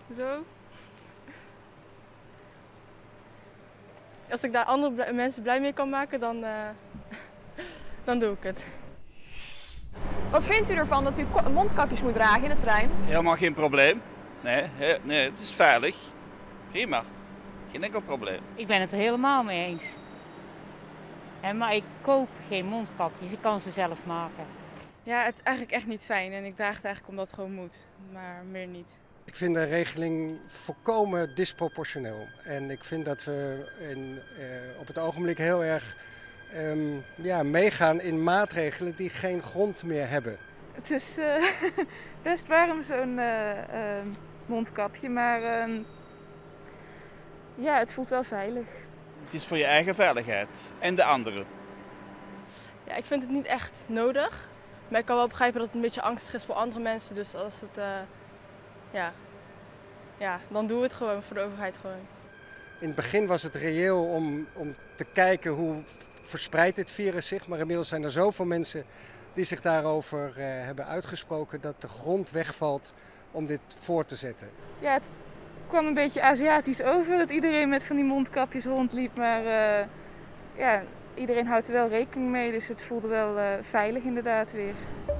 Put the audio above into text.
Zo. Als ik daar andere mensen blij mee kan maken, dan doe ik het. Wat vindt u ervan dat u mondkapjes moet dragen in de trein? Helemaal geen probleem. Nee, het is veilig. Prima. Geen enkel probleem. Ik ben het er helemaal mee eens. Maar ik koop geen mondkapjes, ik kan ze zelf maken. Ja, het is eigenlijk echt niet fijn en ik draag het eigenlijk omdat het gewoon moet, maar meer niet. Ik vind de regeling volkomen disproportioneel. En ik vind dat we op het ogenblik heel erg meegaan in maatregelen die geen grond meer hebben. Het is best warm zo'n mondkapje, maar ja, het voelt wel veilig. Het is voor je eigen veiligheid en de anderen. Ja, ik vind het niet echt nodig, maar ik kan wel begrijpen dat het een beetje angstig is voor andere mensen. Dus als het, dan doen we het gewoon voor de overheid gewoon. In het begin was het reëel om te kijken hoe verspreidt dit virus zich, maar inmiddels zijn er zoveel mensen die zich daarover hebben uitgesproken dat de grond wegvalt om dit voor te zetten. Ja, het kwam een beetje Aziatisch over dat iedereen met van die mondkapjes rondliep, maar iedereen houdt er wel rekening mee, dus het voelde wel veilig inderdaad weer.